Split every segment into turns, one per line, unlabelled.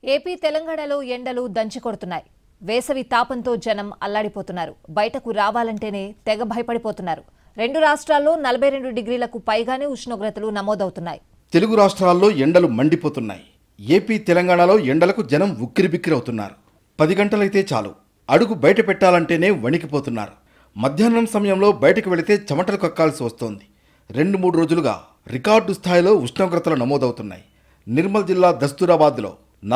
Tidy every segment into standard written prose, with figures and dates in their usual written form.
AP తెలంగాణలో ఎండలు దంచికొడుతున్నాయి. వేసవి తాపంతో జనం అల్లాడిపోతున్నారు. బయటకు రావాలంటేనే తెగ భయపడిపోతున్నారు. రెండు రాష్ట్రాల్లో 42 డిగ్రీలకు పైగానే ఉష్ణోగ్రతలు నమోదవుతున్నాయి.
తెలుగు రాష్ట్రాల్లో ఎండలు మండిపోతున్నాయి. ఏపీ తెలంగాణలో ఎండలకు జనం ఉక్కిరిబిక్కిరవుతున్నారు. 10 గంటలైతే చాలు, అడుగు బయట పెట్టాలంటేనే వణికిపోతున్నారు. మధ్యాహ్నం సమయంలో బయటకు వెళితే చెమటలు కక్కాల్సి వస్తోంది. 2-3 రోజులుగా రికార్డు స్థాయిలో ఉష్ణోగ్రతలు నమోదవుతున్నాయి. నిర్మల్ జిల్లా దస్తూరాబాద్లో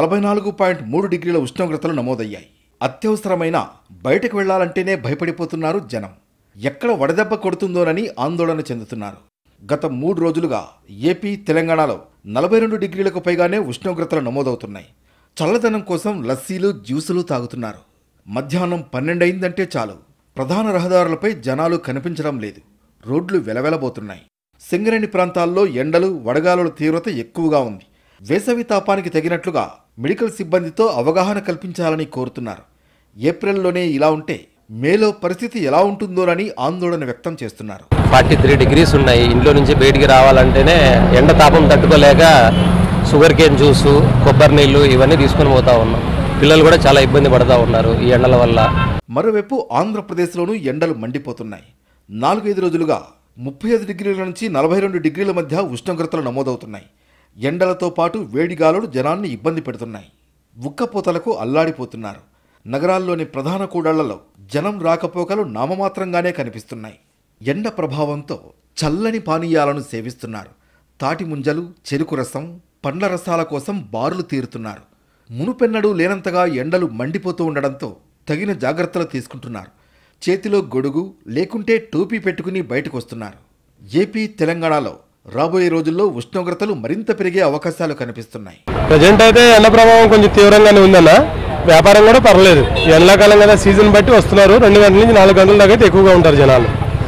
44.3 డిగ్రీల ఉష్ణోగ్రతలు నమోదయ్యాయి. అత్యవసరమైన బయటకు వెళ్లాలంటేనే భయపడిపోతున్నారు జనం. ఎక్కడ వడదెబ్బ కొడుతుందోనని ఆందోళన చెందుతున్నారు. గత 3 రోజులుగా ఏపీ తెలంగాణలో 42 డిగ్రీలకు పైగానే ఉష్ణోగ్రతలు నమోదవుతున్నాయి. చల్లదనం కోసం లస్సీలు జ్యూసులు తాగుతున్నారు. మధ్యాహ్నం 12 అయిందంటే చాలు, ప్రధాన రహదారులపై జనాలు కనిపించడం లేదు. రోడ్లు వెలవెలబోతున్నాయి. సింగరేణి ప్రాంతాల్లో ఎండలు వడగాలుల తీవ్రత ఎక్కువగా ఉంది. వేసవి తాపానికి తగినట్లుగా మెడికల్ సిబ్బందితో అవగాహన కల్పించాలని కోరుతున్నారు. ఏప్రిల్లోనే ఇలా ఉంటే మేలో పరిస్థితి ఎలా ఉంటుందోనని ఆందోళన వ్యక్తం చేస్తున్నారు.
43 డిగ్రీస్ ఉన్నాయి. ఇంట్లో నుంచి బయటికి రావాలంటేనే ఎండ తాపం తట్టుకోలేక షుగర్ కేన్ జ్యూసు, కొబ్బరి నీళ్లు ఇవన్నీ తీసుకుని పోతా ఉన్నాం. పిల్లలు కూడా చాలా ఇబ్బంది పడుతూ ఉన్నారు ఈ ఎండల వల్ల.
మరోవైపు ఆంధ్రప్రదేశ్లోనూ ఎండలు మండిపోతున్నాయి. 4-5 రోజులుగా 35 డిగ్రీల నుంచి 42 డిగ్రీల మధ్య ఉష్ణోగ్రతలు నమోదవుతున్నాయి. ఎండలతో పాటు వేడిగాలులు జనాన్ని ఇబ్బంది పెడుతున్నాయి. ఉక్కపోతలకు అల్లాడిపోతున్నారు. నగరాల్లోని ప్రధాన కూడళ్లలో జనం రాకపోకలు నామమాత్రంగానే కనిపిస్తున్నాయి. ఎండ ప్రభావంతో చల్లని పానీయాలను సేవిస్తున్నారు. తాటి ముంజలు, చెరుకు రసం, పండ్ల రసాల కోసం బారులు తీరుతున్నారు. మునుపెన్నడూ లేనంతగా ఎండలు మండిపోతూ ఉండడంతో తగిన జాగ్రత్తలు తీసుకుంటున్నారు. చేతిలో గొడుగు లేకుంటే టోపీ పెట్టుకుని బయటకు వస్తున్నారు. ఏపీ తెలంగాణలో రాబోయే రోజుల్లో ఉష్ణోగ్రతలు మరింత పెరిగే అవకాశాలు కనిపిస్తున్నాయి.
ప్రజెంట్ అయితే ఎండ ప్రభావం కొంచెం తీవ్రంగానే ఉందన్న. వ్యాపారం కూడా పర్లేదు. ఎండాకాలం కదా, సీజన్ బట్టి వస్తున్నారు. 2 గంటల నుంచి 4 గంటల దాకా అయితే ఎక్కువగా ఉంటారు జనాలు.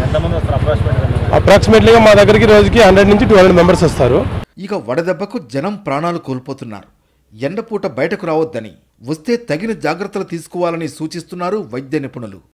అప్రాక్సిమేట్లీగా మా దగ్గరికి రోజుకి 100 నుంచి 200 మెంబర్స్ వస్తారు.
ఇక వడదెబ్బకు జనం ప్రాణాలు కోల్పోతున్నారు. ఎండపూట బయటకు రావద్దని, వస్తే తగిన జాగ్రత్తలు తీసుకోవాలని సూచిస్తున్నారు వైద్య నిపుణులు.